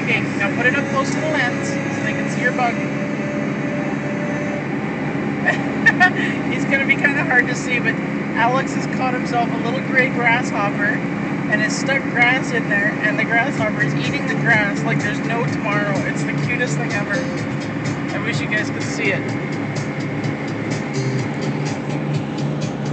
Okay, now put it up close to the lens so they can see your bug. He's going to be kind of hard to see, but Alex has caught himself a little gray grasshopper and has stuck grass in there, and the grasshopper is eating the grass like there's no tomorrow. It's the cutest thing ever. I wish you guys could see it.